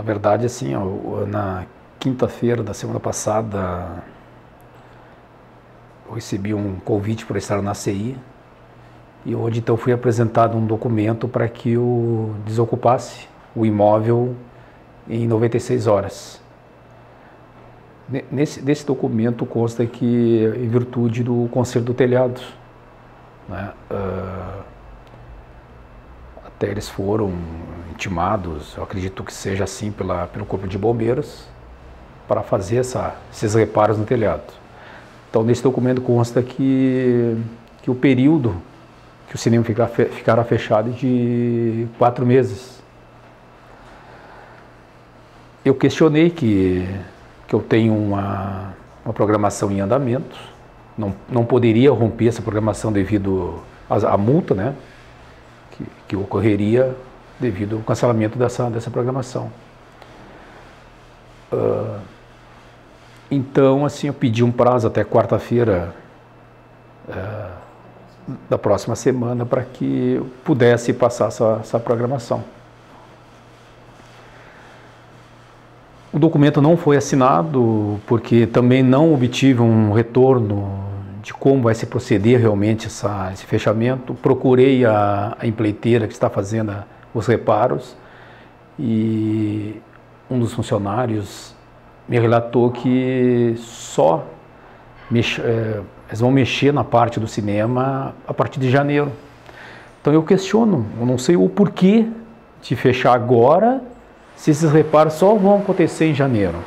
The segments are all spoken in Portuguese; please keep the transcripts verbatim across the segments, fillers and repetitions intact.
verdade, assim, ó, na quinta-feira da semana passada, eu recebi um convite para estar na C I e hoje, então, fui apresentado um documento para que eu desocupasse o imóvel em noventa e seis horas. Nesse, nesse documento consta que, em virtude do conserto do telhado, né, uh, até eles foram intimados, eu acredito que seja assim pela, pelo Corpo de Bombeiros, para fazer essa, esses reparos no telhado. Então, nesse documento consta que, que o período que o cinema ficar, ficará fechado é de quatro meses. Eu questionei que, que eu tenho uma, uma programação em andamento, não, não poderia romper essa programação devido à, à multa, né, que, que ocorreria devido ao cancelamento dessa, dessa programação. Uh, então, assim, eu pedi um prazo até quarta-feira uh, da próxima semana para que eu pudesse passar essa, essa programação. O documento não foi assinado porque também não obtive um retorno de como vai se proceder realmente essa, esse fechamento. Procurei a, a empreiteira que está fazendo a, os reparos e um dos funcionários me relatou que só mex, é, eles vão mexer na parte do cinema a partir de janeiro. Então eu questiono, eu não sei o porquê de fechar agora, se esses reparos só vão acontecer em janeiro.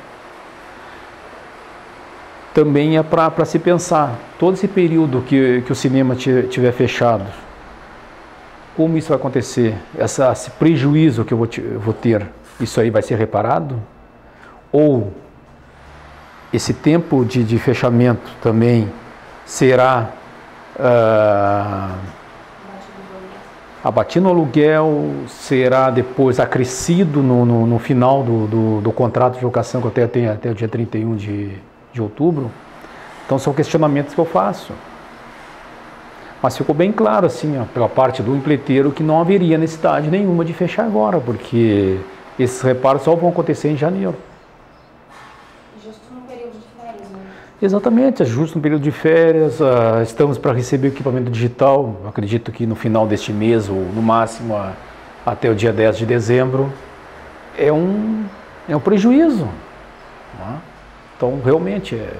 Também é para se pensar, todo esse período que, que o cinema estiver fechado, como isso vai acontecer? Essa, esse prejuízo que eu vou, eu vou ter, isso aí vai ser reparado? Ou esse tempo de, de fechamento também será uh, abatido no aluguel, será depois acrescido no, no, no final do, do, do contrato de locação que eu tenho até o dia trinta e um de, de outubro? Então são questionamentos que eu faço. Mas ficou bem claro, assim, ó, pela parte do empreiteiro, que não haveria necessidade nenhuma de fechar agora, porque esses reparos só vão acontecer em janeiro. Justo no período de férias, né? Exatamente, é justo no período de férias, uh, estamos para receber o equipamento digital, acredito que no final deste mês, ou no máximo uh, até o dia dez de dezembro, é um, é um prejuízo. Né? Então, realmente, é...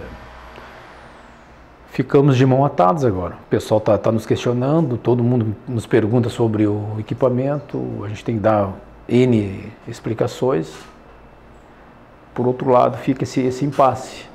ficamos de mão atadas agora. O pessoal está tá nos questionando, todo mundo nos pergunta sobre o equipamento, a gente tem que dar N explicações. Por outro lado, fica esse, esse impasse.